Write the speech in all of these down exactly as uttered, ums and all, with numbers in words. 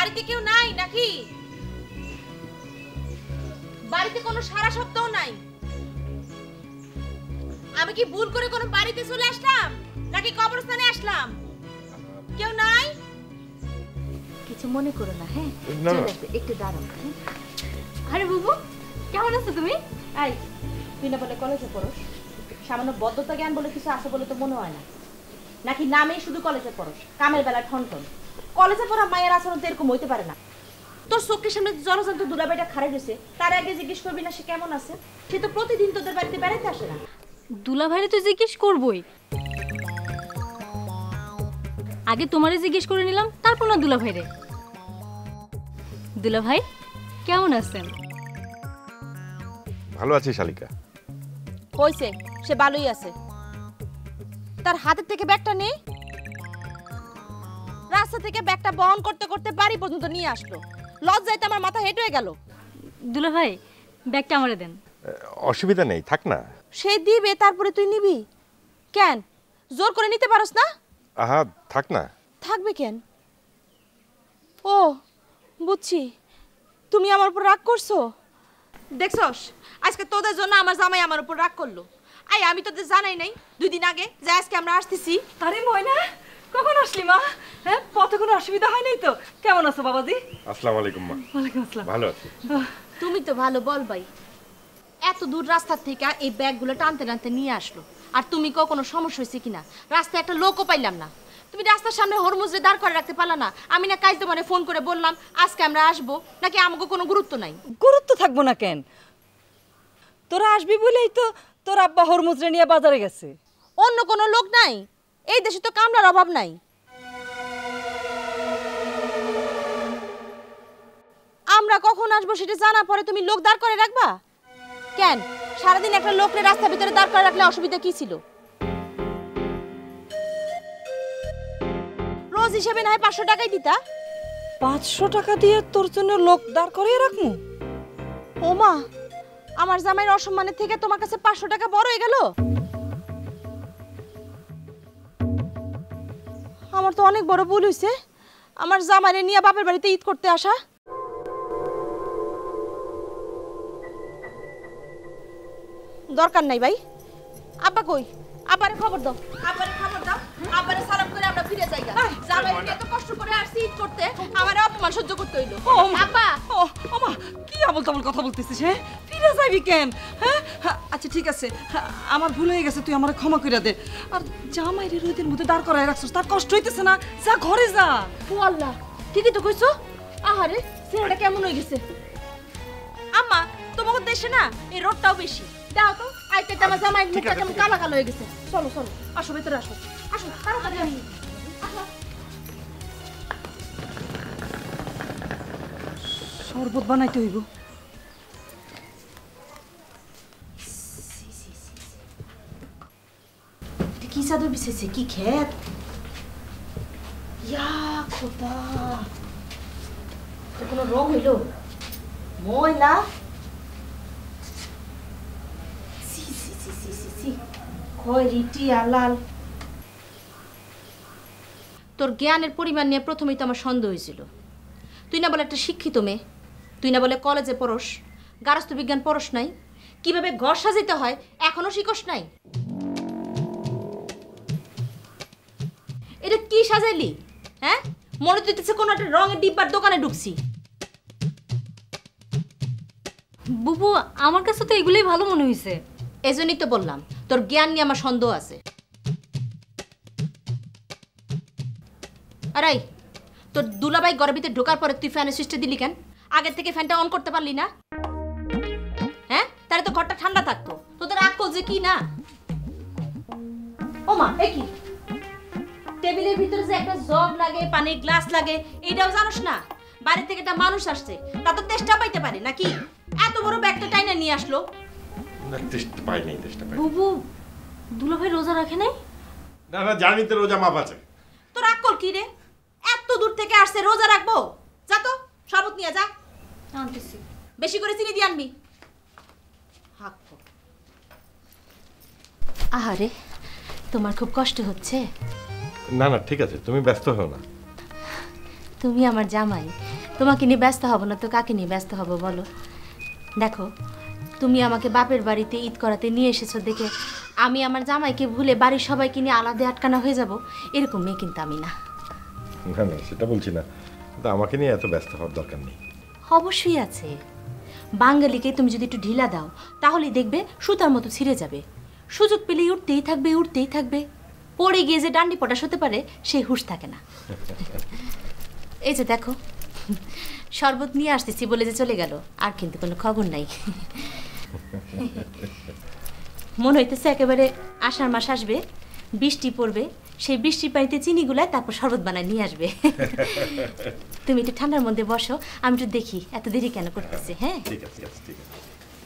বাড়িতে কেউ নাই নাকি? বাড়িতে কোনো সারা শব্দও নাই। আমি কি ভুল করে কোনো বাড়িতে চলে আসলাম নাকি কবরস্থানে আসলাম? কেউ নাই? কিছু মনে করো না, হ্যাঁ? একটু দাঁড়াও। আরে বুবু, কেমন আছো তুমি? আই তুই না বলে কলেজে পড়ো, সামান্য বদ্ধতা জ্ঞান বলে কিছু আছে বলে তো মনে হয় না, নাকি নামেই শুধু কলেজে পড়ো, কামের বেলা ঠন ঠন। কলেজে পড়া মায়ের আচরণ তো এরকম হইতে পারে না। তোর চোখের সামনে জলজন্ত দুলাবাইটা খারাপ হয়েছে, তার আগে জিজ্ঞেস করবি না সে কেমন আছে? সে তো প্রতিদিন তোদের বাড়িতে বেড়াইতে আসে না। দুলাভাইরে তো জিজ্ঞেস করবই, আগে তোমারে জিজ্ঞেস করে নিলাম, তারপর না দুলাভাইরে। দুলাভাই কেমন আছেন? ভালো আছি শালিকা। হইছে, সে ভালোই আছে। তার হাতের থেকে ব্যাগটা নে। রাস্তা থেকে ব্যাগটা বহন করতে করতে বাড়ি পর্যন্ত নিয়ে আসলো। লজ্জায় তো আমার মাথা হেঁট হয়ে গেল। দুলাভাই ব্যাগটা আমারে দেন। অসুবিধা নেই, থাক না। সে দিবে, তারপরে তুই নিবি কেন? জোর করে নিতে পারস না? আহা থাক না। থাকবে কেন? ও বুঝছি, তুমি আমার উপর রাগ করছো। দেখছস, আজকে তোদের জন্য আমার জামাই আমার উপর রাগ করলো। আই আমি তোদের জানাই নাই দুই দিন আগে যে আজকে আমরা আসতেছি। আরে ময়না, কখন আসলি মা? হ্যাঁ, পথে কোনো অসুবিধা হয় নাই তো? কেমন আছো বাবাজি? আসসালামু আলাইকুম মা। ওয়ালাইকুম আসসালাম। ভালো আছি। তুমি তো ভালো বল ভাই, এত দূর রাস্তা থেকে এই ব্যাগগুলো টানতে টানতে নিয়ে আসলো। আর তুমি কেউ কোনো সমস্যা হয়েছে কিনা? রাস্তায় একটা লোকও পাইলাম না। তুমি রাস্তার সামনে হরমুজরে দাঁড় করে রাখতে পারলা না? আমি না কাজ তোমারে ফোন করে বললাম আজকে আমরা আসবো, নাকি আমাকে কোনো গুরুত্ব নাই? গুরুত্ব থাকবো না কেন? তোরা আসবি বলেই তো তোর আব্বা হরমুজরে নিয়ে বাজারে গেছে। অন্য কোনো লোক নাই? এই দেশে তো কামলার অভাব নাই। আমরা কখন আসবো সেটা জানা পরে তুমি লোক দাঁড় করে রাখবা কেন? সারাদিন একটা লোকরে রাস্তার ভিতরে দাঁড় করে রাখলে অসুবিধা কি ছিল? রোজ হিসেবে না হয় পাঁচশো টাকাই দিতা। পাঁচশো টাকা দিয়ে তোর জন্য লোক দাঁড় করিয়ে রাখবো? ও মা, আমার জামাইয়ের অসম্মানের থেকে তোমার কাছে পাঁচশো টাকা বড় হয়ে গেল। আমার তো অনেক বড় ভুল হয়েছে, আমার জামাইরে নিয়ে বাপের বাড়িতে ঈদ করতে আসা। দরকার নাই ভাই। আব্বা কই? আব্বারে খবর দাও, আব্বারে খবর দাও, আব্বারে সালাম করে আমরা ফিরে যাই। জামাইরে এত কষ্ট করে আসছি ঈদ করতে, আমারে অপমান সহ্য করতে হইলো। আব্বা, ও ওমা, কি আবল তাবল কথা বলতেছিস? হ্যাঁ, ফিরে যাবি কেন? হ্যাঁ, আচ্ছা ঠিক আছে, আমার ভুল হয়ে গেছে, তুই আমারে ক্ষমা করে দে। আর জামাইরে রোদের মধ্যে দাঁড় করায় রাখছিস, তার কষ্ট হইতেছে না? যা ঘরে যা। ও আল্লাহ, ঠিকই তো কইছো। আহারে ছেলেটা কেমন হয়ে গেছে। আম্মা, তোমাদের দেশে না এই রোদটাও বেশি। দাও তো, আইতে আমার জামাই মুখটা কেমন কালো কালো হয়ে গেছে। চলো চলো, আসো ভেতরে আসো, আসো তাড়াতাড়ি আসো। শরবত বানাইতে হইব। কি চাদর বিছেছে? কি খেত? ইয়া খোদা, তো কোনো রং হইল? ময়লা। সি সি সি সি সি সি খয়েরি টিয়া লাল। তোর জ্ঞানের পরিমাণ নিয়ে প্রথমেই তো আমার সন্দেহ হয়েছিল। তুই না বলে একটা শিক্ষিত মেয়ে, তুই না বলে কলেজে পড়স, গার্হস্থ্য বিজ্ঞান পড়স নাই, কিভাবে ঘর সাজাইতে হয় এখনো শিখস নাই। এটা কি সাজাইলি? হ্যাঁ, মনে দিতেছে কোনো একটা রঙের ডিব্বার দোকানে ঢুকছি। বুবু, আমার কাছে তো এগুলোই ভালো মনে হয়েছে। এজন্যই তো বললাম তোর জ্ঞান নিয়ে আমার সন্দেহ আছে। আরে তোর দুলাভাই ঘরের ভিতরে ঢোকার পরে তুই ফ্যানের সুইচটা দিলি কেন? আগের থেকে ফ্যানটা অন করতে পারলি না? হ্যাঁ, তাহলে তো ঘরটা ঠান্ডা থাকতো। তোদের আকল যে কি না। ও মা, এ কি? টেবিলের ভিতরে যে একটা জগ লাগে, পানির গ্লাস লাগে, এইটাও জানোস না? বাড়ি থেকে একটা মানুষ আসছে, তা তো তেষ্টা পাইতে পারে নাকি? এত বড় ব্যাগটা টাইনা নিয়ে আসলো। না, তেষ্টা পাই নাই, তেষ্টা পাই। বুবু, দুলাভাই রোজা রাখে নাই? না না, জানি তো রোজা মাপ আছে। তোর আকল কি রে? এত দূর থেকে আসছে, রোজা রাখবো? যা তো, শরবত নিয়ে যা। আনতেছি। বেশি করে চিনি দিয়ে আনবি। আহারে, তোমার খুব কষ্ট হচ্ছে? না না, ঠিক আছে, তুমি ব্যস্ত হও না। তুমি আমার জামাই, তোমাকে নিয়ে ব্যস্ত হব না তো কাকে নিয়ে ব্যস্ত হব বলো? দেখো, তুমি আমাকে বাপের বাড়িতে ঈদ করাতে নিয়ে এসেছো দেখে আমি আমার জামাইকে ভুলে বাড়ির সবাইকে নিয়ে আলাদা আটকানা হয়ে যাব, এরকম মেয়ে কিন্তু আমি না। না না, সেটা বলছি না, কিন্তু আমাকে নিয়ে এত ব্যস্ত হওয়ার দরকার নেই। অবশ্যই আছে। বাঙালিকে তুমি যদি একটু ঢিলা দাও তাহলেই দেখবে সুতার মতো ছিঁড়ে যাবে। সুযোগ পেলেই উঠতেই থাকবে উঠতেই থাকবে। পড়ে গিয়ে যে ডান্ডি পটাশ হতে পারে সেই হুঁশ থাকে না। এই যে দেখো, শরবত নিয়ে আসতেছি বলে যে চলে গেল, আর কিন্তু কোনো খবর নাই। মনে হইতেছে একেবারে আষাঢ় মাস আসবে, বৃষ্টি পড়বে, সেই বৃষ্টির পানিতে চিনি গুলায় তারপর শরবত বানায় নিয়ে আসবে। তুমি একটু ঠান্ডার মধ্যে বসো, আমি একটু দেখি এত দেরি কেন করতেছে। হ্যাঁ ঠিক আছে, ঠিক আছে, ঠিক আছে।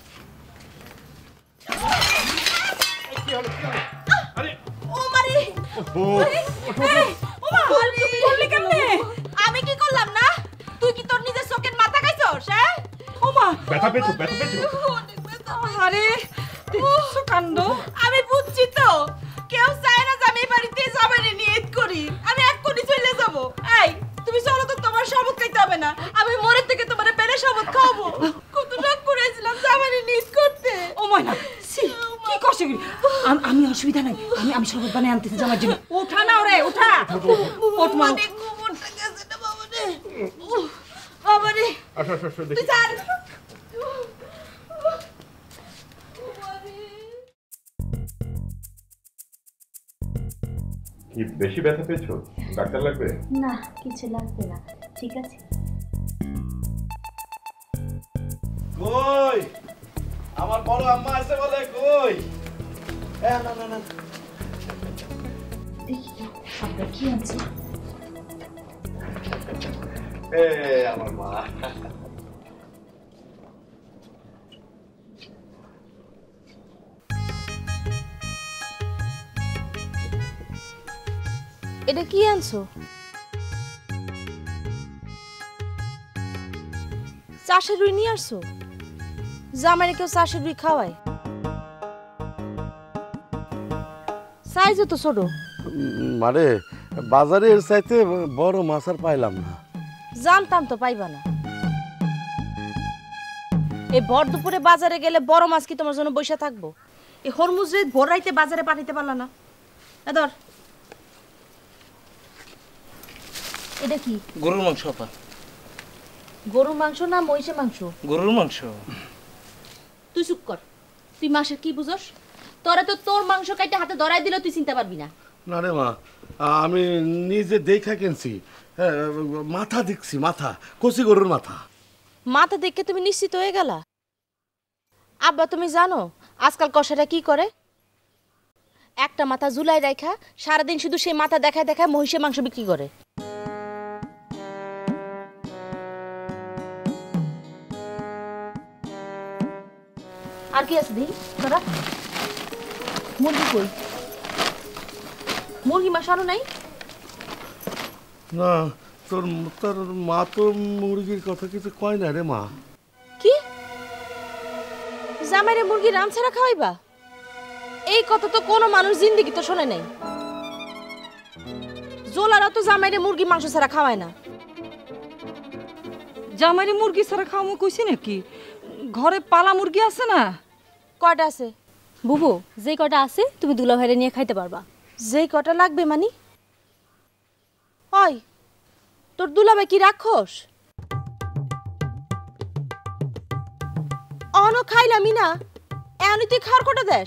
আমি কি করলাম না? তুই কি তোর নিজের চোখের মাথা খাইছস? হ্যাঁ ওমা ব্যথা পেয়েছো, ব্যথা পেয়েছো? আরে দেখছো কাণ্ড। আমি বুঝছি তো, কেউ চায় না যে আমি এই বাড়িতে জামাইরে নিয়ে ঈদ করি। আমি এক কোটি চলে যাব। এই তুমি চলো তো, তোমার শরবত খাইতে হবে না, আমি মরে থেকে তোমার পেলে শরবত খাওয়াবো। কত রাগ করেছিলাম জামাইরে নিয়ে ঈদ করতে। ও ময়না, সি কি কষ্ট করি। আমি- আমি অসুবিধা নাই, আমি আমি শরবত বানিয়ে আনতেছি জামার জন্য। ওঠা না ওরে, ওঠা। ওঠ মা। অনেক কোমরটা গেছে না বাবা রে। উহ, বাবা রে। আসো আসো আসো, তুই দেখি। ছাড়। কি বেশি ব্যথা পেয়েছো? ডাক্তার লাগবে? না, কিছু লাগবে না, ঠিক আছে। কই আমার বড় আম্মা আছে বলে কই? এ না না না, দেখি আমরা কি আছে। এ আমার মা। এটা কি আনছো? চাষের রুই নিয়ে আসছো? জামাইরে কেউ চাষের রুই খাওয়ায়? সাইজও তো ছোট। মানে বাজারে এর চাইতে বড় মাছ আর পাইলাম না। জানতাম তো পাইবা না। এই ভর দুপুরে বাজারে গেলে বড় মাছ কি তোমার জন্য বসে থাকবো? এই হরমুজরে ভোর রাইতে বাজারে পাঠাইতে পারলা না। এ ধর। এটা কি? গরুর মাংস আপা। গরুর মাংস না মহিষের মাংস? গরুর মাংস। তুই চুপ কর। তুই মাংসের কি বুঝস? তোরা তো তোর মাংস কাইটে হাতে ধরাই দিল, তুই চিনতে পারবি না। না রে মা, আমি নিজে দেখা কিনছি। হ্যাঁ, মাথা দেখছি, মাথা কচি গরুর মাথা। মাথা দেখে তুমি নিশ্চিত হয়ে গেলা? আব্বা তুমি জানো আজকাল কষাটা কি করে? একটা মাথা ঝুলাই রাখা সারাদিন শুধু সেই মাথা দেখায় দেখায় মহিষের মাংস বিক্রি করে। আর কি আছে দি তোরা? মুরগি কই? মুরগি মাংস আনো নাই? না, তোর তোর মা তো মুরগির কথা কিছু কয় না রে মা। কি জামাইরে মুরগি রাম ছাড়া খাওয়াইবা? এই কথা তো কোনো মানুষ জিন্দেগি তো শোনে নাই। জোলারা তো জামাইরে মুরগি মাংস ছাড়া খাওয়ায় না। জামাইরে মুরগি ছাড়া খাওয়ামো কইছি নাকি? ঘরে পালা মুরগি আছে না? কয়টা আছে? বুবু, যে কটা আছে তুমি দুলা ভাইরে নিয়ে খাইতে পারবা। যেই কটা লাগবে মানি? ওই তোর দুলাভাই কি রাক্ষস? অন খাইলামই না, এমনি তুই খাওয়ার কটা দেশ?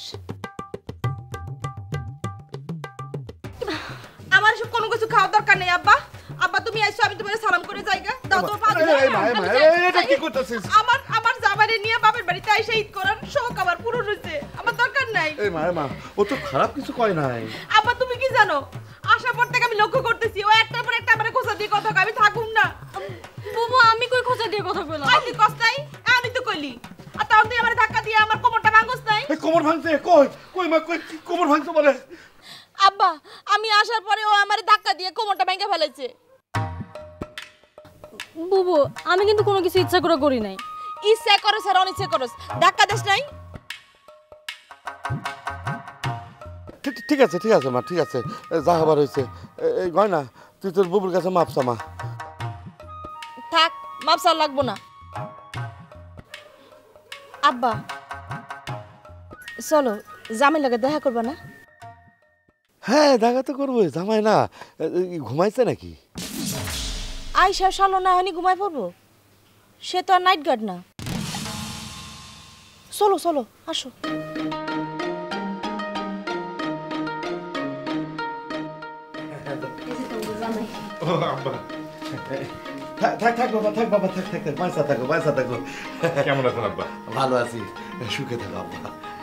আমার সব কোনো কিছু খাওয়ার দরকার নেই আব্বা। আব্বা তুমি আইসো, আমি তোমার সালাম করে যাইগা। দাও তো পা ধরে। এই মা, এই মা, এটা কি করতেছিস? আমার আমার জামাইরে নিয়ে বাপের বাড়িতে আইসা ঈদ করার শখ আমার পূরণ হইছে। আমার দরকার নাই। এই মা, এই মা, ও তো খারাপ কিছু কয় নাই। আব্বা তুমি কি জানো, আসার পর থেকে আমি লক্ষ্য করতেছি ও একটার পর একটা আমারে খোঁজা দিয়ে কথা কয়, আমি থাকুম না। বুবু, আমি কই খোঁজা দিয়ে কথা বললাম? আই তুই কস্তাই আমি তো কইলি, আর তখন তুই আমারে ধাক্কা দিয়ে আমার কোমরটা ভাঙছস নাই? এই কোমর ভাঙতে কই কই মা, কই কি কোমর ভাঙতে বলে? আব্বা আমি আসার পরে ও আমারে ধাক্কা দিয়ে কোমরটা ভেঙে ফেলেছে। বুবু, আমি কিন্তু কোনো কিছু ইচ্ছা করে করি নাই। ইচ্ছা করস আর অনিচ্ছা করস, ধাক্কা দেস নাই? ঠিক ঠিক আছে, ঠিক আছে মা, ঠিক আছে, যা হবার হয়েছে। এই গয়না তুই তোর বুবুর কাছে মাপ চামা। থাক মাপ চাওয়া লাগবো না। আব্বা চলো, জামাই লাগে দেখা করবা না? হ্যাঁ দেখা তো করবো, জামাই না ঘুমাইছে নাকি? আইসা সালো না হয়নি ঘুমাই পড়বো, সে তো আর নাইট গার্ড না। চলো চলো আসো। ও আব্বা, থাক থাক বাবা, থাক বাবা, থাক থাক থাক, বাঁচা থাকো, বাঁচা থাকো। কেমন আছেন আব্বা? ভালো আছি, সুখে থাকো আব্বা।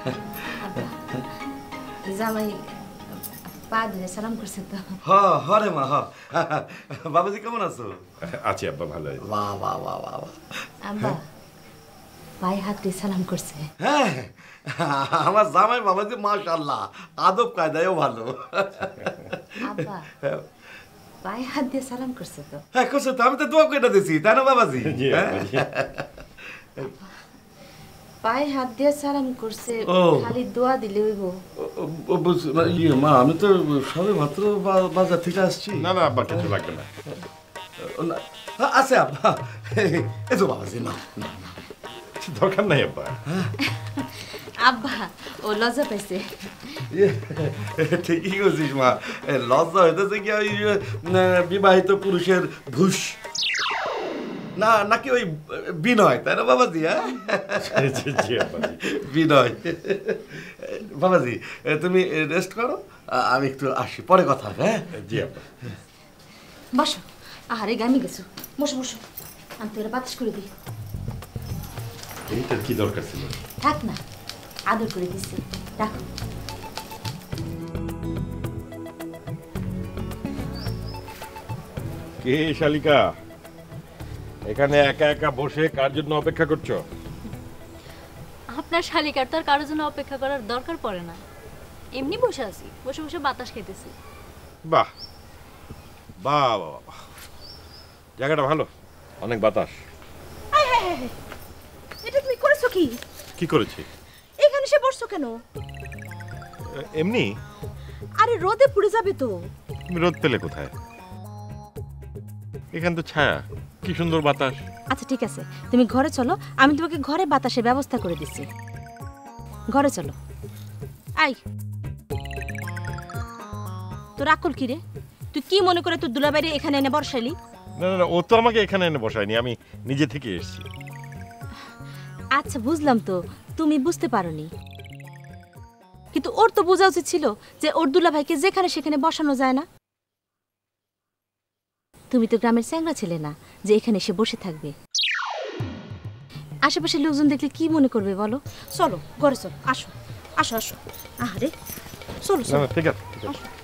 জামাই পা ধরে সালাম করছে তো। হ হরে মা হ। বাবাজি কেমন আছো? আছি আব্বা, ভালো আছি। বাহ বাহ বাহ বাহ বাহ। আব্বা পায়ে হাত দিয়ে সালাম করছে। হ্যাঁ আমার জামাই বাবাজি মাশাআল্লাহ, আদব কায়দায়ও ভালো। আব্বা পায়ে হাত দিয়ে সালাম করছে তো। হ্যাঁ করছে তো, আমি তো দোয়া করে দিছি, তাই না বাবাজি? জি আব্বা, জি। পায়ে হাত দিয়ে সালাম করছে, ও। খালি দোয়া দিলে হইব? ইয়ে মা, আমি তো সবে মাত্র বাজার থেকে আসছি। না না আব্বা, কিছু লাগবে না। আছে আব্বা, এই তো বাবাজি না, না না দরকার নাই আব্বা। আব্বা ও লজ্জা পাইছে। ঠিকই বলছিস মা, লজ্জা হইতেছে কি ওই বিবাহিত পুরুষের ঘুষ না, নাকি ওই বিনয়, তাই না বাবাজি? হ্যাঁ জি জি আব্বা, জি। বিনয়। বাবাজি তুমি রেস্ট করো, আমি একটু আসি, পরে কথা হবে। হ্যাঁ জি আব্বা। বসো, আহারে গামি গেছো, বসো বসো, আমি তোরা বাতাস করে দিই। এইটার কি দরকার ছিল? থাক না, আদর করে দিচ্ছে, রাখো। কে শালিকা, এখানে একা একা বসে কার জন্য অপেক্ষা করছো? আপনার শালিকার তো আর কারোর জন্য অপেক্ষা করার দরকার পড়ে না, এমনি বসে আছি, বসে বসে বাতাস খেতেছি। বাহ বাহ বাহ বাহ, জায়গাটা ভালো, অনেক বাতাস। এটা তুমি করেছো কি? কি করেছি? এখানে সে বসছো কেন? এ- এমনি। আরে রোদে পুড়ে যাবে তো। তুমি রোদ পেলে কোথায়? এখানে তো ছায়া, কি সুন্দর বাতাস। আচ্ছা ঠিক আছে, তুমি ঘরে চলো, আমি তোমাকে ঘরে বাতাসের ব্যবস্থা করে দিচ্ছি। ঘরে চলো। আই, তোর আকল কি রে? তুই কি মনে করে তোর দুলাবাড়ি এখানে এনে বর্ষালি? না না না, ও তো আমাকে এখানে এনে বসায়নি, আমি নিজে থেকে এসেছি। আচ্ছা বুঝলাম তো, তুমি বুঝতে পারোনি, কিন্তু ওর তো বোঝা উচিত ছিল যে ওর দুলাভাইকে যেখানে সেখানে বসানো যায় না। তুমি তো গ্রামের চ্যাংড়া ছেলে না যে এখানে এসে বসে থাকবে। আশেপাশের লোকজন দেখলে কি মনে করবে বলো? চলো ঘরে চলো, আসো আসো আসো। আরে চলো না চলো। না, ঠিক আছে ঠিক আছে।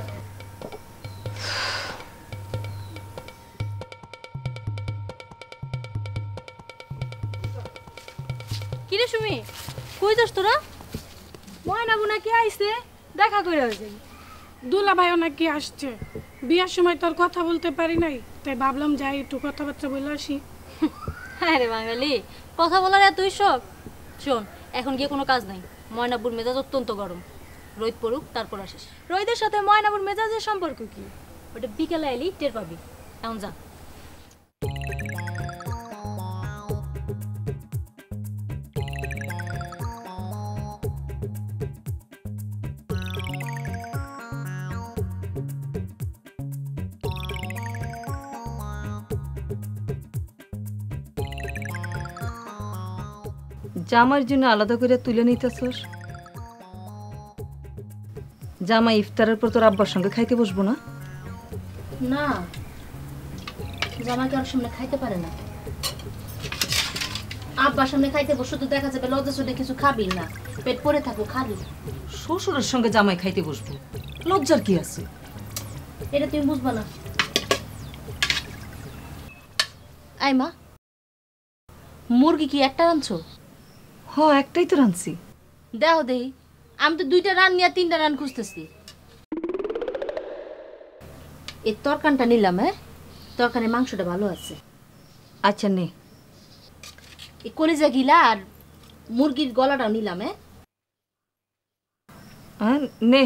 কিরে সুমি, কই যাস তোরা? ময়না বুনা কি আইছে, দেখা করে হয়েছে। দুলা ভাইও নাকি আসছে, বিয়ার সময় তোর কথা বলতে পারি নাই, তাই ভাবলাম যাই একটু কথাবার্তা বলে আসি। হ্যাঁ রে বাঙালি, কথা বলার এতই শখ। শোন, এখন গিয়ে কোনো কাজ নাই, ময়নাবুর মেজাজ অত্যন্ত গরম, রোদ পড়ুক তারপর আসিস। রোদের সাথে ময়নাবুর মেজাজের সম্পর্ক কি? ওটা বিকেলে এলি টের পাবি, এখন যা। জামাইয়ের জন্য আলাদা করে তুলে নিতেছস? জামাই ইফতারের পর তোর আব্বার সঙ্গে খাইতে বসবো না? না, জামাই কারোর সামনে খাইতে পারে না। আব্বার সামনে খাইতে বসে তো দেখা যাবে লজ্জা চলে কিছু খাবি না, পেট পরে থাকো খাবি। শ্বশুরের সঙ্গে জামাই খাইতে বসবো, লজ্জার কি আছে? এটা তুমি বুঝবা না। আই মা, মুরগি কি একটা রাঁধছো? হ, একটাই তো রাঁধছি। দেও দেই, আমি তো দুইটা রান নিয়ে তিনটা রান খুঁজতেছি। এই তরকারিটা নিলাম। হ্যাঁ, তরকারির মাংসটা ভালো আছে। আচ্ছা নে। এই কলিজা গিলা আর মুরগির গলাটাও নিলাম। হ্যাঁ হ্যাঁ নে।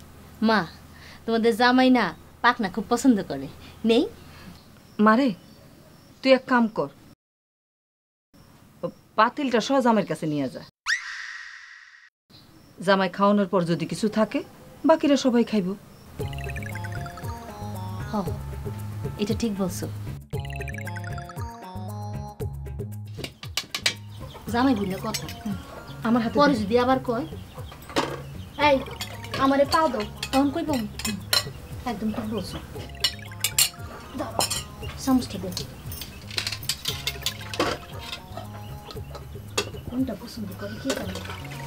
মা, তোমাদের জামাই না পাকনা খুব পছন্দ করে, নেই? মারে তুই এক কাম কর, পাতিলটা সহ জামাইয়ের কাছে নিয়ে যা। জামাই খাওয়ানোর পর যদি কিছু থাকে বাকিরা সবাই খাইব। হ, এটা ঠিক বলছো। জামাই বুঝলে কথা আমার হাতে পরে যদি আবার কয় এই আমারে পাও দাও তখন কইব একদম ঠিক বলছো। চামচটা দে, কোনটা পছন্দ করে কে জানে।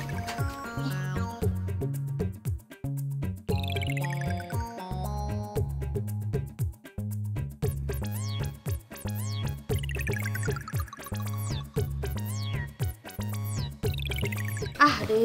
আরে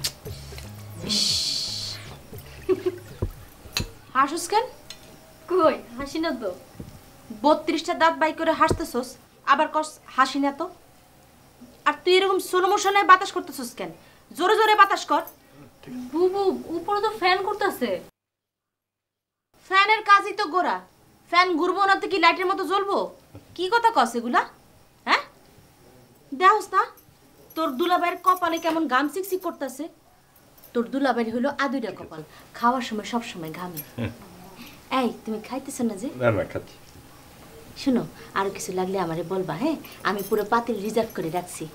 হাসুস কেন? কই হাসি না তো। বত্রিশটা দাঁত বাই করে হাসতেছস, আবার কস হাসি না তো। আর তুই এরকম স্লো মোশনে বাতাস করতেছস কেন? জোরে জোরে বাতাস কর। বুবু উপরে তো ফ্যান করতেছে। ফ্যানের কাজই তো গোড়া। ফ্যান ঘুরবো না তো কি লাইটের মতো জ্বলবো? কি কথা কস এগুলা? হ্যাঁ দেহস না তোর দুলাভাইয়ের কপালে কেমন ঘাম চিকচিক করতেছে। তোর দুলাভাই হলো আদুইরা কপাল, খাওয়ার সময় সব সময় ঘামে। এই তুমি খাইতেছ না যে? না না খাচ্ছি। শুনো, আরো কিছু লাগলে আমারে বলবা, হ্যাঁ? আমি পুরো পাতিল রিজার্ভ করে রাখছি।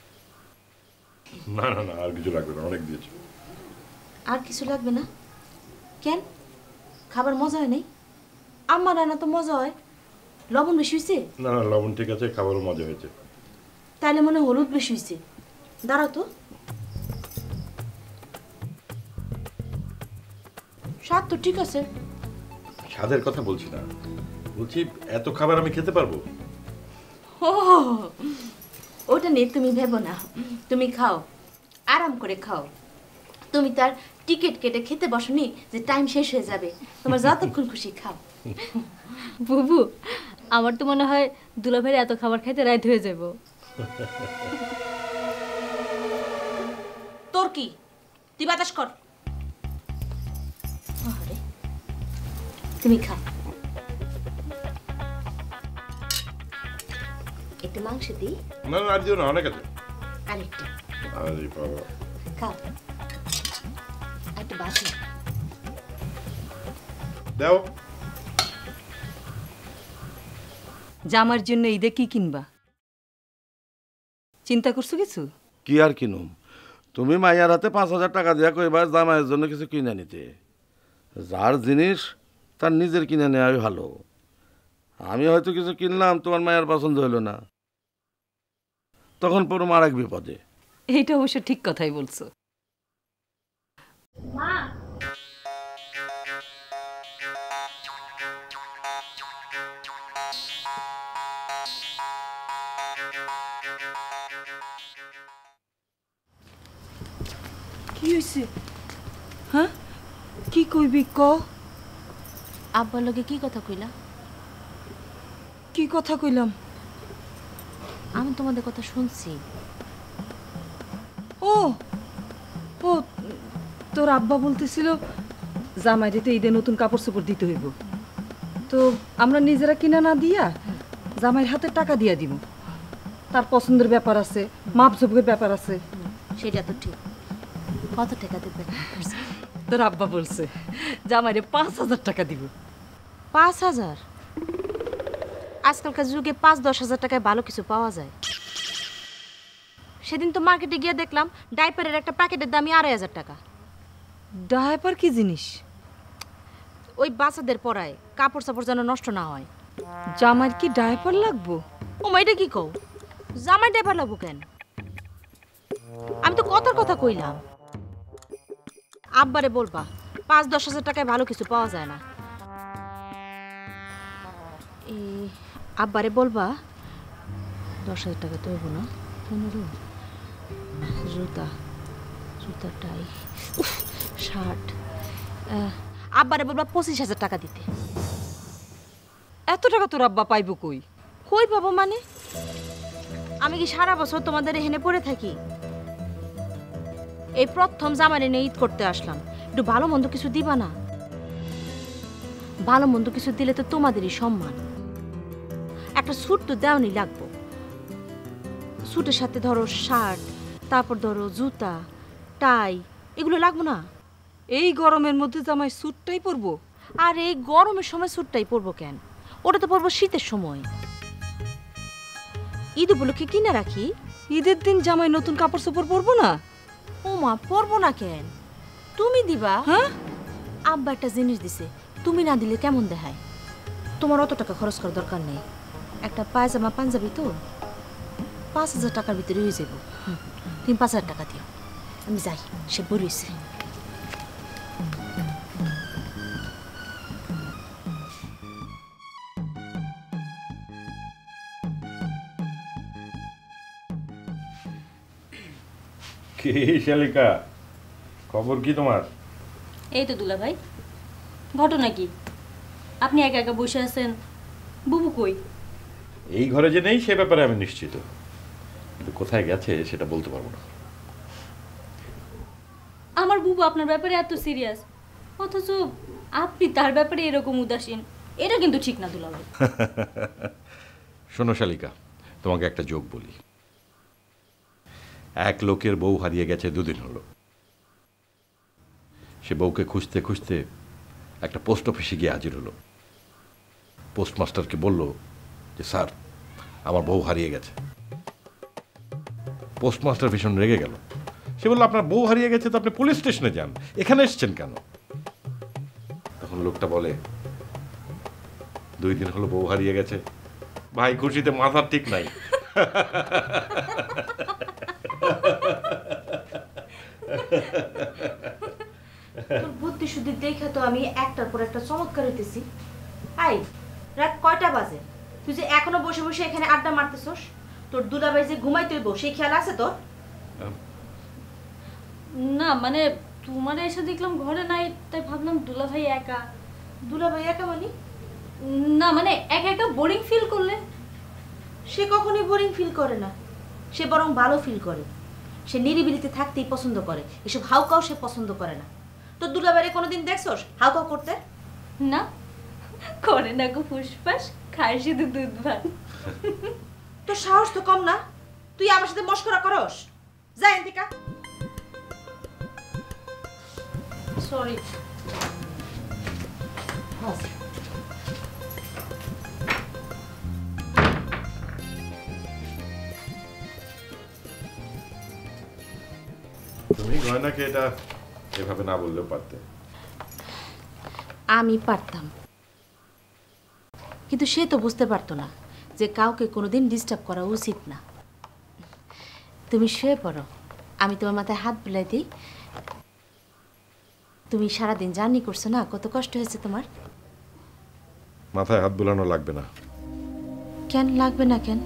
না না না আর কিছু লাগবে না, অনেক দিয়েছি। আর কিছু লাগবে না? কেন? খাবার মজা হয় নাই? আমার রান্না তো মজা হয়। লবণ বেশি হয়েছে? না না লবণ ঠিক আছে, খাবারও মজা হয়েছে। তাহলে মনে হয় হলুদ বেশি হয়েছে। দাঁড়াও তো, স্বাদ তো ঠিক আছে। স্বাদের কথা বলছি না, বলছি এত খাবার আমি খেতে পারবো? ও ওটা নিয়ে তুমি ভেবো না, তুমি খাও, আরাম করে খাও। তুমি তার টিকিট কেটে খেতে বসনি যে টাইম শেষ হয়ে যাবে। তোমার যতক্ষণ খুশি খাও। বুবু আমার তো মনে হয় দুলাভাইয়ের এত খাবার খাইতে রাত হয়ে যাব। তোর কি? তুই বাতাস কর। আরে তুমি খাও, একটু মাংস দিই। না না আর দিও না, অনেক আছে। আরেকটা আরে বাবা, খাও, একটু বাকি দাও। জামার জন্য ঈদে কি কিনবা চিন্তা করছো কিছু? কি আর কিনুম, তুমি মাইয়ার হাতে পাঁচ হাজার টাকা দিয়া কইবার জামাইয়ের জন্য কিছু কিনে নিতে। যার জিনিস তার নিজের কিনে নেওয়াই ভালো। আমি হয়তো কিছু কিনলাম, তোমার মায়ের পছন্দ হলো না, তখন পড়ুম আর এক বিপদে। এইটা অবশ্য ঠিক কথাই বলছো। মা কি হয়েছে? হ্যাঁ কি কইবি ক? আব্বার লগে কি কথা কইলা? কি কথা কইলাম? আমি তোমাদের কথা শুনছি। ও ও তোর আব্বা বলতেছিল জামাইরে তো ঈদে নতুন কাপড় চোপড় দিতে হইব, তো আমরা নিজেরা কিনা না দিয়া জামাইয়ের হাতে টাকা দিয়া দিব। তার পছন্দের ব্যাপার আছে, মাপঝোপের ব্যাপার আছে। সেটা তো ঠিক। কত টাকা দেবে? তোর আব্বা বলছে জামাইরে পাঁচ হাজার টাকা দিব। পাঁচ হাজার? আজকালকার যুগে পাঁচ দশ হাজার টাকায় ভালো কিছু পাওয়া যায়। সেদিন তো মার্কেটে গিয়ে দেখলাম ডাইপারের একটা প্যাকেটের দামই আড়াই হাজার টাকা। ডায়াপার কি জিনিস? ওই বাচ্চাদের পরায় কাপড় চাপড় যেন নষ্ট না হয়। জামাইর কি ডায়াপার লাগবো? ও মা, এটা কি কও? জামাই ডাইপার লাগবো কেন? আমি তো কথার কথা কইলাম। আব্বারে বলবা পাঁচ দশ হাজার টাকায় ভালো কিছু পাওয়া যায় না। এই আব্বারে বলবা দশ হাজার টাকা তো হইব না, পনেরো। জুতা জুতা টাই শার্ট। আব্বারে বলবা পঁচিশ হাজার টাকা দিতে। এত টাকা তোর আব্বা পাইব কই? কই পাবো মানে? আমি কি সারা বছর তোমাদের এখানে পড়ে থাকি? এই প্রথম জামাই নিয়ে ঈদ করতে আসলাম, একটু ভালো মন্দ কিছু দিবা না? ভালো মন্দ কিছু দিলে তো তোমাদেরই সম্মান। একটা স্যুট তো দেওয়ানি লাগবো। স্যুটের সাথে ধরো শার্ট, তারপর ধরো জুতা, টাই, এগুলো লাগবো না? এই গরমের মধ্যে জামাই স্যুটটাই পরবো? আর এই গরমের সময় স্যুটটাই পরবো কেন? ওটা তো পরবো শীতের সময়। ঈদ উপলক্ষে কিনে রাখি। ঈদের দিন জামাই নতুন কাপড় চোপড় পরবো না? ও মা, পরবো না কেন? তুমি দিবা। হ্যাঁ, আব্বা একটা জিনিস দিছে, তুমি না দিলে কেমন দেখায়? তোমার অত টাকা খরচ করার দরকার নেই। একটা পায়জামা পাঞ্জাবি তো পাঁচ হাজার টাকার ভিতরে হয়ে যাবো। হুম, তুমি পাঁচ হাজার টাকা দিও, আমি যাই। সে বলিছে। কে শালিকা, খবর কি তোমার? এই তো দুলা ভাই, ঘটনা কি? আপনি একা একা বসে আছেন, বুবু কই? এই ঘরে যে নেই সে ব্যাপারে আমি নিশ্চিত, কিন্তু কোথায় গেছে সেটা বলতে পারবো না। আমার বুবু আপনার ব্যাপারে এত সিরিয়াস, অথচ আপনি তার ব্যাপারে এরকম উদাসীন, এটা কিন্তু ঠিক না দুলা ভাই। শোনো শালিকা, তোমাকে একটা জোক বলি। এক লোকের বউ হারিয়ে গেছে দুদিন হলো। সে বউকে খুঁজতে খুঁজতে একটা পোস্ট অফিসে গিয়ে হাজির হলো। পোস্টমাস্টারকে বলল যে স্যার, আমার বউ হারিয়ে গেছে। পোস্টমাস্টার ভীষণ রেগে গেল। সে বলল, আপনার বউ হারিয়ে গেছে তো আপনি পুলিশ স্টেশনে যান, এখানে এসছেন কেন? তখন লোকটা বলে, দুই দিন হলো বউ হারিয়ে গেছে ভাই, খুশিতে মাথার ঠিক নাই। তোর বুদ্ধি শুদ্ধি দেখে তো আমি একটার পর একটা চমৎকার হইতেছি। আই, রাত কয়টা বাজে? তুই যে এখনো বসে বসে এখানে আড্ডা মারতেছস, তোর দুলাভাই যে ঘুমাইতে হইব সেই খেয়াল আছে তোর? না মানে তোমার এসে দেখলাম ঘরে নাই, তাই ভাবলাম দুলা ভাই একা। দুলাভাই একা মানে? না মানে একা একা বোরিং ফিল করলে? সে কখনোই বোরিং ফিল করে না, সে বরং ভালো ফিল করে। সে নিরিবিলিতে থাকতেই পছন্দ করে, এসব হাউকাও সে পছন্দ করে না। তোর দুলাভাইরে কোনোদিন দেখছস হাউকাও করতে? না, করে না গো ফুসফাস, খায় শুধু দুধ ভাত। তোর সাহস তো কম না, তুই আমার সাথে মশকরা করস। যা এন্তিকা। সরি। তুমি গয়নাকে এটা এভাবে না বললেও পারতে। আমি পারতাম, কিন্তু সে তো বুঝতে পারতো না যে কাউকে কোনোদিন ডিস্টার্ব করা উচিত না। তুমি শুয়ে পড়ো, আমি তোমার মাথায় হাত বুলাই দিই। তুমি সারাদিন জার্নি করছো না, কত কষ্ট হয়েছে তোমার। মাথায় হাত বুলানো লাগবে না। কেন লাগবে না কেন?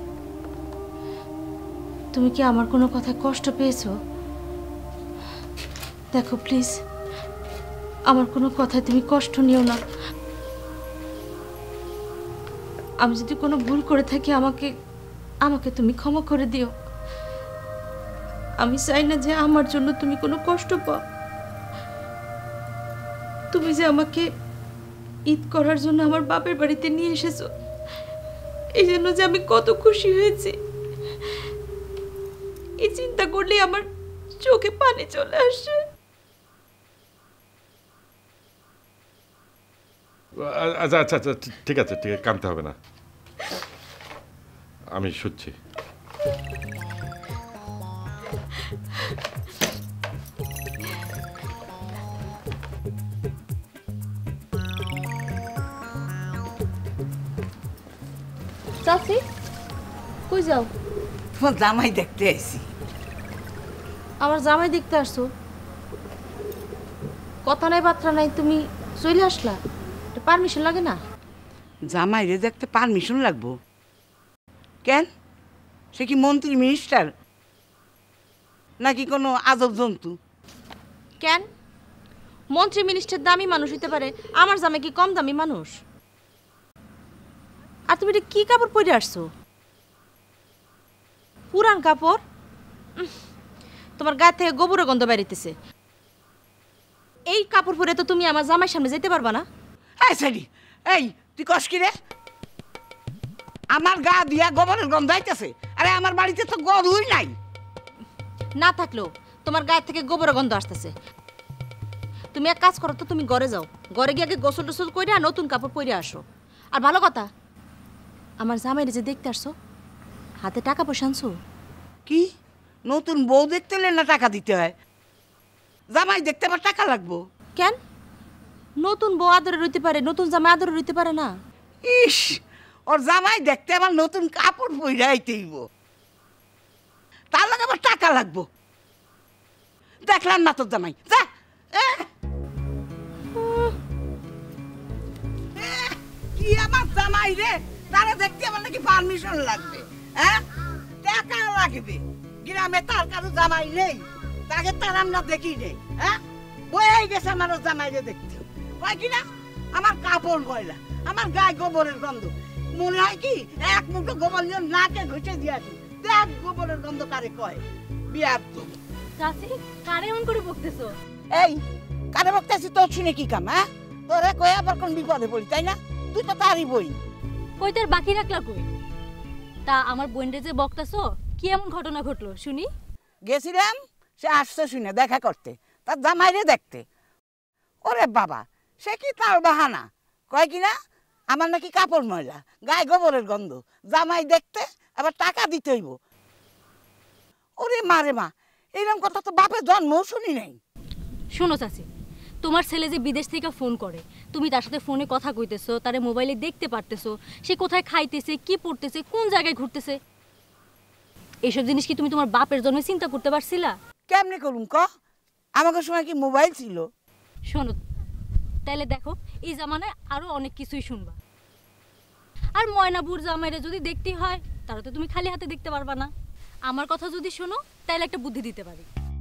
তুমি কি আমার কোনো কথায় কষ্ট পেয়েছো? দেখো প্লিজ, আমার কোনো কথায় তুমি কষ্ট নিও না। আমি যদি কোনো ভুল করে থাকি আমাকে আমাকে তুমি ক্ষমা করে দিও। আমি চাই না যে আমার জন্য তুমি কোনো কষ্ট পাও। তুমি যে আমাকে ঈদ করার জন্য আমার বাপের বাড়িতে নিয়ে এসেছো, এই জন্য যে আমি কত খুশি হয়েছি, এই চিন্তা করলে আমার চোখে পানি চলে আসে। আচ্ছা আচ্ছা আচ্ছা ঠিক আছে, ঠিক আছে, কাঁদতে হবে না, আমি শুচ্ছি। চাচি, কই যাও? তোমার জামাই দেখতে আইছি। আমার জামাই দেখতে আসছো? কথা নাই বার্তা নাই, তুমি চলে আসলা? পারমিশন লাগে না? জামাইরে দেখতে পারমিশন লাগবো কেন? সে কি মন্ত্রী মিনিস্টার নাকি কোনো আজব জন্তু? কেন? মন্ত্রী মিনিস্টার দামি মানুষ হইতে পারে, আমার জামাই কি কম দামি মানুষ? আর তুমি এটা কি কাপড় পরে আসছো? পুরান কাপড়? উম, তোমার গায়ে থেকে গোবরের গন্ধ বেরিতেছে। এই কাপড় পরে তো তুমি আমার জামাইয়ের সামনে যেতে পারবা না। এই সাইডি, এই তুই কস কি রে? আমার গা দিয়া গোবরের গন্ধ আইতেছে। আরে আমার বাড়িতে তো গরুই নাই। না থাকলেও তোমার গায়ে থেকে গোবর গন্ধ আসতেছে। তুমি এক কাজ করো তো, তুমি ঘরে যাও, ঘরে গিয়ে আগে গোসল টোসল করে নতুন কাপড় পরে আসো। আর ভালো কথা, আমার জামাইরে যে দেখতে আসছো, হাতে টাকা পয়সা আনছো? কি নতুন বউ দেখতে হলে না টাকা দিতে হয়? জামাই দেখতে আবার টাকা লাগবো কেন? নতুন বউ আদরে রইতে পারে, নতুন জামাই আদরে রইতে পারে না? ইস, ওর জামাই দেখতে আবার নতুন কাপড় পরে আইতেইব, তার লাগে আবার টাকা লাগবো। দেখলাম না তোর জামাই, যা। এহ! এহ! কি আমার জামাই রে, তারা দেখতে আমার নাকি পারমিশন লাগবে? হ্যাঁ, টাকা লাগবে। গ্রামে তার কারো জামাই নেই, তাকে তার আমরা দেখি নেই। হ্যাঁ, বয়ে গেছে আমার জামাই রে দেখতে। কয় কিনা আমার কাপড় ময়লা, আমার গায়ে গোবরের গন্ধ। মনে হয় কি এক মুঠো গোবর নিয়ে নাকে ঘুষে দিয়েছি। দেখ গোবরের গন্ধ কারে কয়। বিয়ার তো চাচি কারে এমন করে বকতেছো? এই কারে বকতেছি, তোর শুনে কি কাম? হ্যাঁ, তোরে কয়ে আবার কোন বিপদে পড়ি, তাই না? তুই তো তারই বই। কই তোর বাকি রাখলা কই? তা আমার বোনরে যে বকতাছো, কি এমন ঘটনা ঘটলো শুনি? গেছিলাম, সে আসছে শুনে দেখা করতে, তার জামাইরে দেখতে। ওরে বাবা, সে কি তার বাহানা, কয় কিনা আমার নাকি কাপড় ময়লা, গায়ে গোবরের গন্ধ, জামাই দেখতে আবার টাকা দিতে হইব। ওরে মা রে মা, এরকম কথা তো বাপের জন্মও শুনি নাই। শোনো চাচি, তোমার ছেলে যে বিদেশ থেকে ফোন করে, তুমি তার সাথে ফোনে কথা কইতেছো, তারে মোবাইলে দেখতে পারতেছো, সে কোথায় খাইতেছে, কি পড়তেছে, কোন জায়গায় ঘুরতেছে, এইসব জিনিস কি তুমি তোমার বাপের জন্মে চিন্তা করতে পারছিলা? কেমনি করুম ক? আমাকে সময় কি মোবাইল ছিল? শোনো, তাইলে দেখো এই জামানায় আরো অনেক কিছুই শুনবা। আর ময়নাবুর জামাইরে যদি দেখতে হয়, তাহলে তো তুমি খালি হাতে দেখতে পারবা না। আমার কথা যদি শোনো, তাইলে একটা বুদ্ধি দিতে পারি।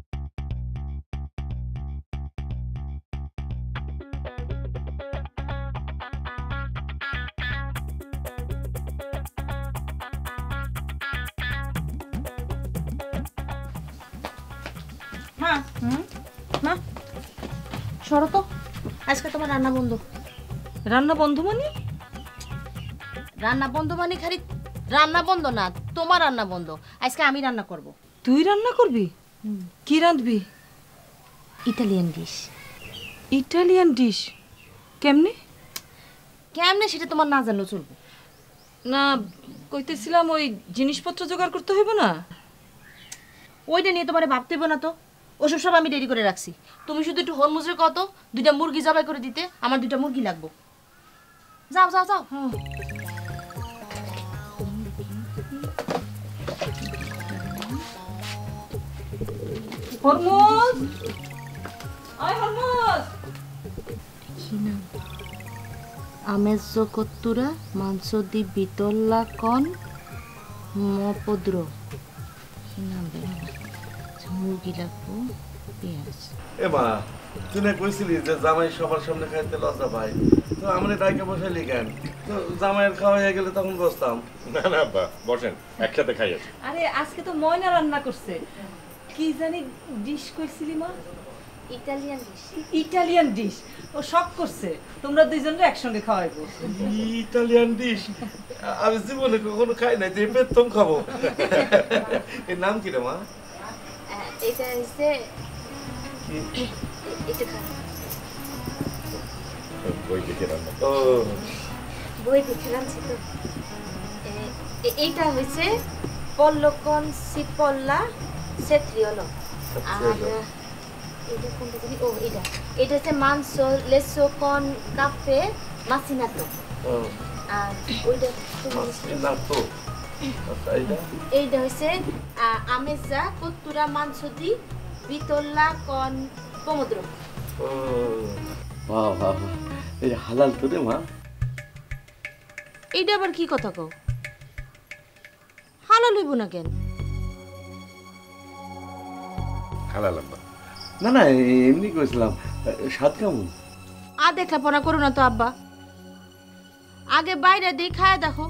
হ্যাঁ, মা সরো তো, আজকে তোমার রান্না বন্ধ। রান্না বন্ধ মানে? রান্না বন্ধ মানে খালি রান্না বন্ধ না, তোমার রান্না বন্ধ। আজকে আমি রান্না করব। তুই রান্না করবি? কি রাঁধবি? Italian dish. Italian dish? কেমনে? কেমনে সেটা তোমার না জানলেও চলবে। না, কইতেছিলাম ওই জিনিসপত্র জোগাড় করতে হইব না? ওইটা নিয়ে তোমার ভাবতে হবে না তো, ওসব সব আমি রেডি করে রাখছি। তুমি শুধু একটু হরমুজের কত দুইটা মুরগি জবাই করে দিতে, আমার দুইটা মুরগি লাগবো। যাও যাও যাও। হরমুজ, আয় হরমুজ। আমেজো কত্তুরা মাংস দি বিতল্লা কন মপদ্র নাম বেরোলো। মুরগি লাগবো, পেঁয়াজ। এ মা, তুই না কইছিলি যে জামাই সবার সামনে খাইতে লজ্জা পাই, তো আমরা ডাইকে বসাইলি কেন? তো জামাইয়ের খাওয়া হয়ে গেলে তখন বসতাম। না না আব্বা, বসেন একসাথে খাই আছি। আরে আজকে তো ময়না রান্না করছে। কি জানি ডিশ কইছিলি মা? Italian dish. ইটালিয়ান ডিশ ও শখ করছে, তোমরা দুইজনরে একসঙ্গে খাওয়াইবো। ইটালিয়ান ডিশ আমি জীবনে কখনো খাই নাই, যে প্রথম খাবো। এর নাম কি রে মা? এটা হচ্ছে এটা খা। বই দেখে রান্না। ও বই দেখে রাখছি তো। এইটা হচ্ছে পল্লকন সিপল্লা সেত্রিয়লো। আর এটা কোনটা জানি? ও এটা এটা হচ্ছে মানসো লেসো কন কাফে মাসিনাতো। আর ওইটা মাসিনাতো। আচ্ছা, এইটা এইটা হচ্ছে আমেজা কত্তুরা মাংস দি বিতল্লা কন সমুদ্র। ও বাহ বাহ, এই হালাল তো রে মা। এইটা আবার কি কথা কও? হালাল হইব না কেন? হালাল আব্বা। না না, এমনি কইছিলাম। স্বাদ কেমন? আর দেখা পড়া করো না তো আব্বা, আগে বাইরে দিয়ে খায় দেখো,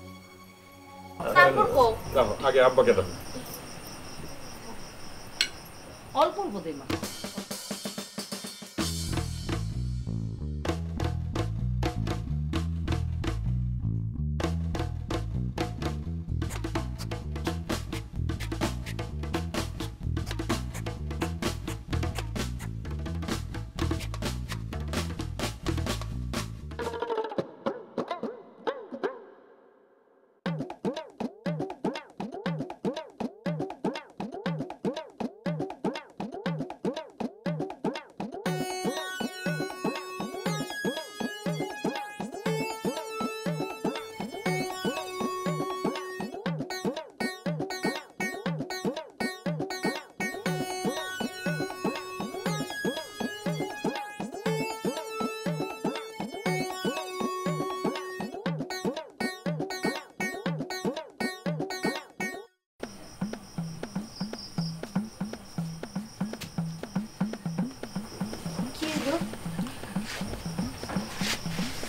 তারপর কও। দেখো আগে আব্বাকে দেখো। অল্প অল্প দে মা।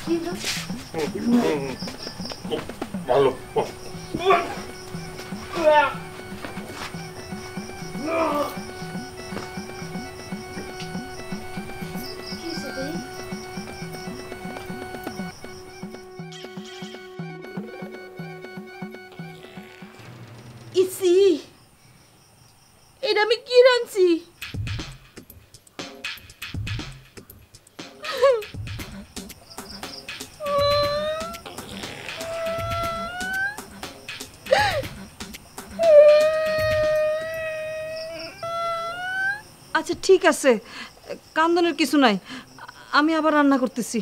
ভালো ইসি এটা আমি কি রাঁধছি? আচ্ছা ঠিক আছে, কান্দনের কিছু নাই, আমি আবার রান্না করতেছি।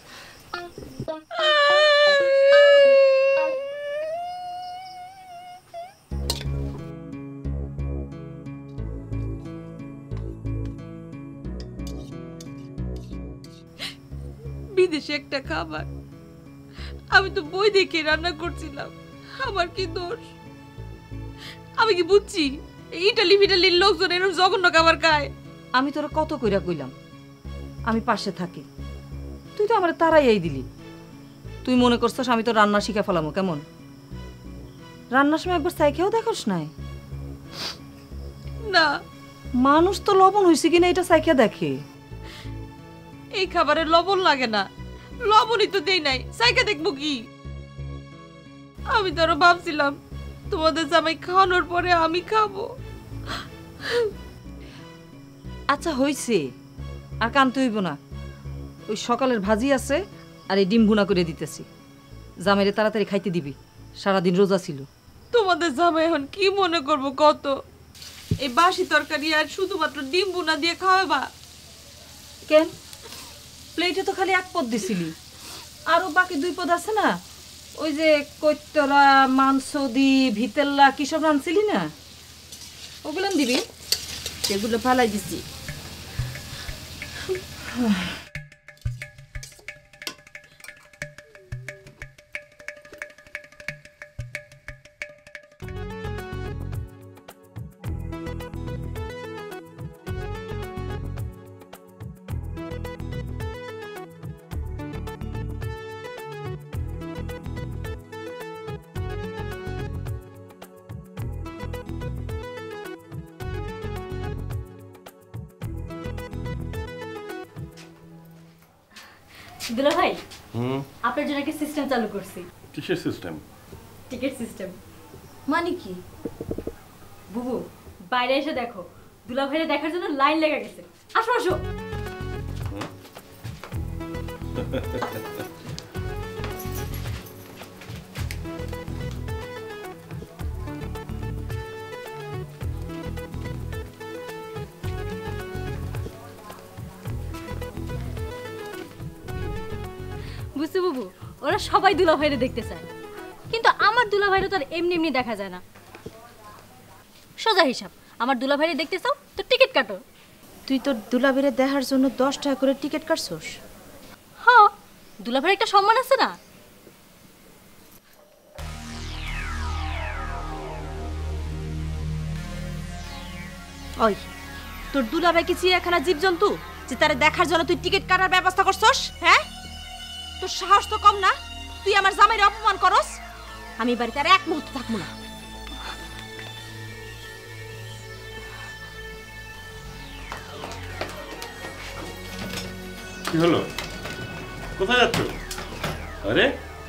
বিদেশে একটা খাবার, আমি তো বই দেখে রান্না করছিলাম, আমার কি দোষ? আমি কি বুঝছি ইটালি ফিটালির লোকজন এরকম জঘন্য খাবার খায়? আমি তোরা কত কইরা কইলাম আমি পাশে থাকি, তুই তো আমার তারাই দিলি। তুই মনে করছিস আমি তো রান্না শিখা ফেলামো কেমন? রান্নার সময় একবার চাই খেয়েও দেখোস নাই? না, মানুষ তো লবণ হয়েছে কিনা এটা চাইখা দেখে। এই খাবারে লবণ লাগে না, লবণই তো দেই নাই, চাইখা দেখবো কি? আমি তো আরো ভাবছিলাম তোমাদের জামাই খাওয়ানোর পরে আমি খাবো। আচ্ছা হইছে, আর কানতে হইব না। ওই সকালের ভাজি আছে আর এই ডিম ভুনা করে দিতেছি, জামাইরে তাড়াতাড়ি খাইতে দিবি, সারাদিন রোজা ছিল। তোমাদের জামাই এখন কি মনে করবো কত? এই বাসি তরকারি আর শুধুমাত্র ডিম ভুনা দিয়ে খাওয়াবা কেন? প্লেটে তো খালি এক পদ দিছিলি, আরো বাকি দুই পদ আছে না, ওই যে কৈতরা মাংস দি ভিতেল্লা কি সব রাঁধছিলি না, ওগুলো দিবি। সেগুলো ফালাই দিছি। দুলা ভাই, হুম আপনার জন্য একটা সিস্টেম চালু করছি। কিসের সিস্টেম? Ticket system. মানে কি? বুবু বাইরে এসে দেখো, দুলা ভাইরে দেখার জন্য লাইন লেগে গেছে। আসো আসো। বুঝছো বুবু, ওরা সবাই দুলা ভাইরে দেখতে চায়, কিন্তু আমার দুলা ভাইরে তো আর এমনি এমনি দেখা যায় না। সোজা হিসাব, আমার দুলা ভাইরে দেখতে চাও তো টিকিট কাটো। তুই তোর দুলাভাইরে দেখার জন্য দশ টাকা করে টিকিট কাটছস? হ্যাঁ, দুলা ভাইয়ের একটা সম্মান আছে না? ওই তোর দুলাভাই কি চিড়িয়াখানা জীবজন্তু যে তারে দেখার জন্য তুই টিকিট কাটার ব্যবস্থা করছস? হ্যাঁ, তোর সাহস তো কম না, তুই আমার জামাইরে অপমান করস। আমি বাড়িতে আর এক মুহূর্ত থাকবো না। কি হলো? কোথায় যাচ্ছ? আরে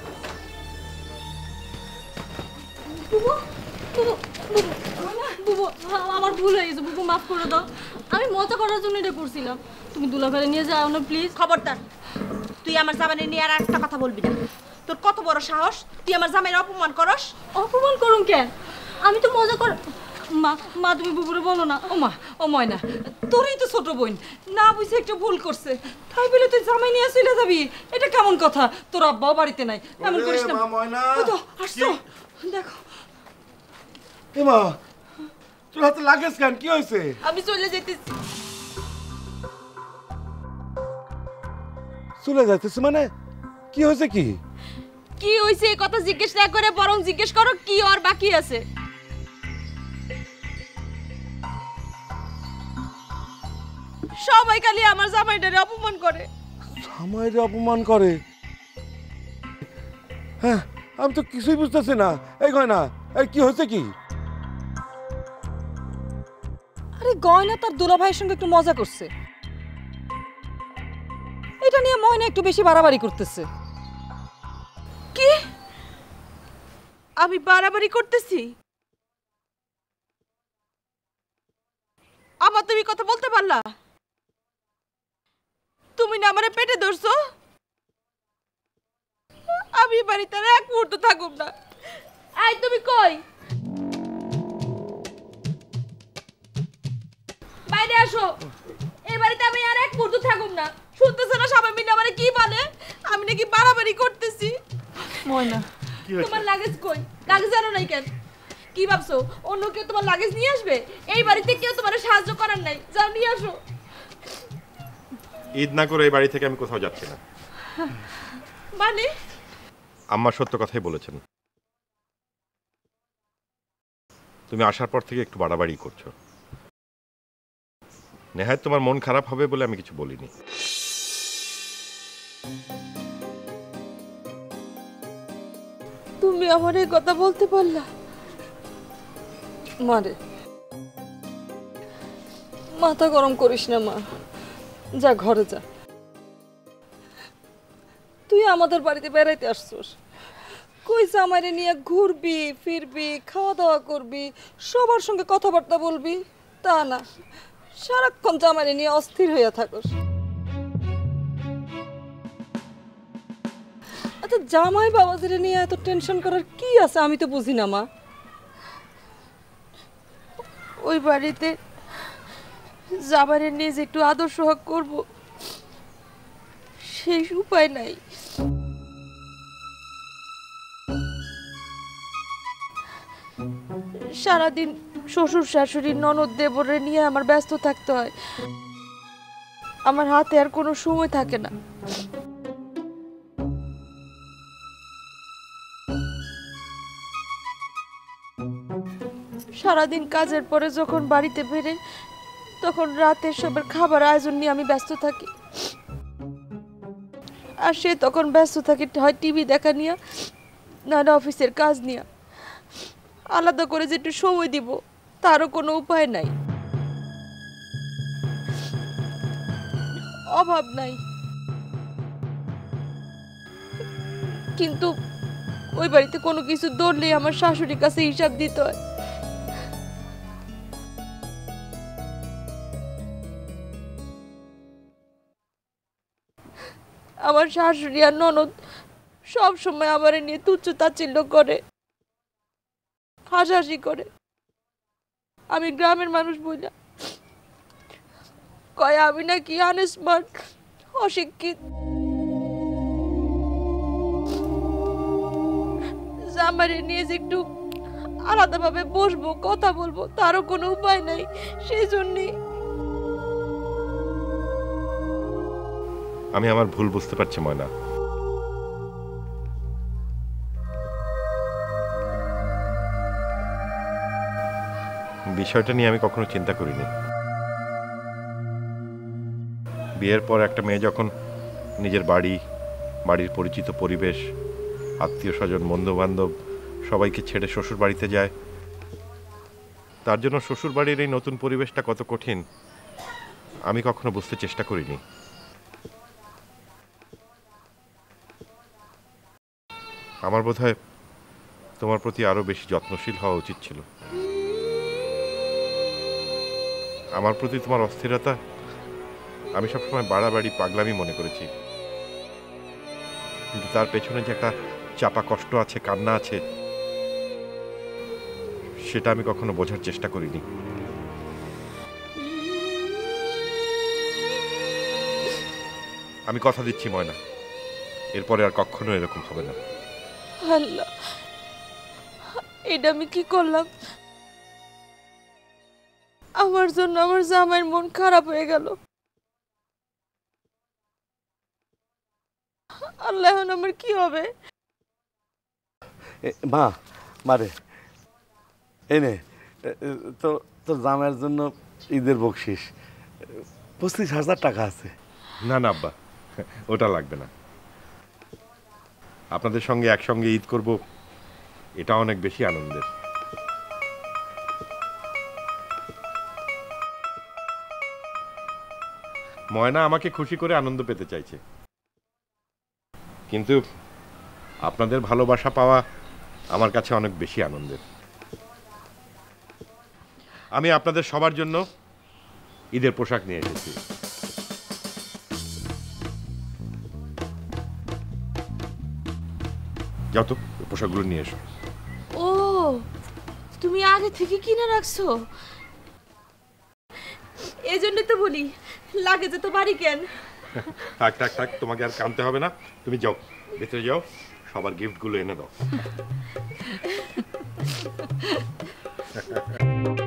বুবু, বুবু, বুবু, আমার ভুল হয়ে গেছে, বুবু মাফ করে দাও। আমি মজা করার জন্য এটা করছিলাম। তুমি দুলা ভাইরে নিয়ে যাও না প্লিজ। খবরদার, তুই আমার জামাইরে নিয়ে আর একটা কথা বলবি না। তোর কত বড় সাহস, তুই আমার জামাইরে অপমান করস? অপমান করুন কেন? আমি তো মজা কর। মা, মা তুমি বুবুরে বলো না। ও মা, ও ময়না, তোরই তো ছোট বোন, না বুঝে একটু ভুল করছে, তাই বলে তুই জামাই নিয়ে চলে যাবি? এটা কেমন কথা? তোর আব্বাও বাড়িতে নাই, এমন করিস না। ওই তো আসছো, দেখো। এ মা, তোর হাতে লাগেজ কেন? কি হয়েছে? আমি চলে যেতেছি। চলে যাইতেছে মানে? কি হয়েছে? কি কি হইছে এই কথা জিজ্ঞেস না করে বরং জিজ্ঞেস করো কি আর বাকি আছে। সবাই খালি আমার জামাইটারে অপমান করে। জামাইরে অপমান করে? হ্যাঁ আমি তো কিছুই বুঝতেছি না। এই গয়না, এই কি হয়েছে কি? আরে গয়না তার দুলা ভাইয়ের সঙ্গে একটু মজা করছে, এটা নিয়ে ময়না একটু বেশি বাড়াবাড়ি করতেছে। কি আমি বাড়াবাড়ি করতেছি? আবার তুমি কথা বলতে পারলা? তুমি না আমারে পেটে ধরছো? আমি বাড়িতে আর এক মুহূর্ত থাকুম না। আই তুমি কই? বাইরে আসো। এই বাড়িতে আমি আর এক মুহূর্ত থাকুম না। শুনতেছ না সবাই মিলে আমারে কি বলে? আমি নাকি বাড়াবাড়ি করতেছি। ময়না তোমার লাগেজ কই? লাগেজ আনো নাই কেন? কি ভাবছো অন্য কেউ তোমার লাগেজ নিয়ে আসবে? এই বাড়িতে কেউ তোমার সাহায্য করার নাই, যাও নিয়ে আসো। ঈদ না করে এই বাড়ি থেকে আমি কোথাও যাচ্ছি না। মানে আম্মা সত্য কথাই বলেছেন, তুমি আসার পর থেকে একটু বাড়াবাড়ি করছো। নেহাত তোমার মন খারাপ হবে বলে আমি কিছু বলিনি। তুমি আমার এই কথা বলতে পারলা? মারে মাথা গরম করিস না মা, যা ঘরে যা। তুই আমাদের বাড়িতে বেড়াইতে আসছস, কই জামাইরে নিয়ে ঘুরবি ফিরবি, খাওয়া দাওয়া করবি, সবার সঙ্গে কথাবার্তা বলবি, তা না সারাক্ষণ জামাইরে নিয়ে অস্থির হইয়া থাকস। আচ্ছা জামাই বাবাজিরে নিয়ে এত টেনশন করার কি আছে আমি তো বুঝি না মা। ওই বাড়িতে জামাইরে নিয়ে যে একটু আদর সোহাগ করবো সেই উপায় নাই। সারাদিন শ্বশুর শাশুড়ি ননদ দেবরে নিয়ে আমার ব্যস্ত থাকতে হয়, আমার হাতে আর কোনো সময় থাকে না। সারাদিন কাজের পরে যখন বাড়িতে ফিরে তখন রাতে সবার খাবার আয়োজন নিয়ে আমি ব্যস্ত থাকি, আর সে তখন ব্যস্ত থাকে হয় টিভি দেখা নিয়ে, নাহলে অফিসের কাজ নিয়ে। আলাদা করে যে একটু সময় দিব তারও কোনো উপায় নাই, অভাব নাই। কিন্তু ওই বাড়িতে কোনো কিছু দৌড়লেই আমার শাশুড়ির কাছে হিসাব দিতে হয়। আমার শাশুড়ি আর ননদ সব সময় আমার নিয়ে তুচ্ছ তাচ্ছিল্য করে, হাসাহাসি করে। আমি গ্রামের মানুষ বলি, কয় আমি নাকি আনস্মার্ট, অশিক্ষিত। জামাইরে নিয়ে যে একটু আলাদাভাবে বসবো কথা বলবো তারও কোনো উপায় নাই, সেই জন্যই। আমি আমার ভুল বুঝতে পারছি ময়না। বিষয়টা নিয়ে আমি কখনো চিন্তা করিনি। বিয়ের পর একটা মেয়ে যখন নিজের বাড়ি, বাড়ির পরিচিত পরিবেশ, আত্মীয় স্বজন, বন্ধু বান্ধব সবাইকে ছেড়ে শ্বশুর বাড়িতে যায়, তার জন্য শ্বশুর বাড়ির এই নতুন পরিবেশটা কত কঠিন আমি কখনো বুঝতে চেষ্টা করিনি। আমার বোধহয় তোমার প্রতি আরো বেশি যত্নশীল হওয়া উচিত ছিল। আমার প্রতি তোমার অস্থিরতা আমি সবসময় বাড়াবাড়ি পাগলামি মনে করেছি, কিন্তু তার পেছনে যে একটা চাপা কষ্ট আছে, কান্না আছে, সেটা আমি কখনো বোঝার চেষ্টা করিনি। আমি কথা দিচ্ছি ময়না, এরপরে আর কখনো এরকম হবে না। আল্লাহ, এটা আমি কি করলাম? আমার জন্য আমার জামাইয়ের মন খারাপ হয়ে গেল। আল্লাহ, এখন আমার কি হবে? মা মারে এনে তো তোর জামাইয়ের জন্য ঈদের বকশিস পঁচিশ হাজার টাকা আছে। না না আব্বা, ওটা লাগবে না। আপনাদের সঙ্গে একসঙ্গে ঈদ করব, এটা অনেক বেশি আনন্দের। ময়না আমাকে খুশি করে আনন্দ পেতে চাইছে, কিন্তু আপনাদের ভালোবাসা পাওয়া আমার কাছে অনেক বেশি আনন্দের। আমি আপনাদের সবার জন্য ঈদের পোশাক নিয়ে এসেছি। যাও তো, পোশাকগুলো নিয়ে এসো। ও, তুমি আগে থেকে কিনে রাখছো? এই জন্যই তো বলি লাগে যে তো বাড়ি কেন। থাক থাক থাক, তোমাকে আর কানতে হবে না, তুমি যাও, ভেতরে যাও, সবার গিফটগুলো এনে দাও।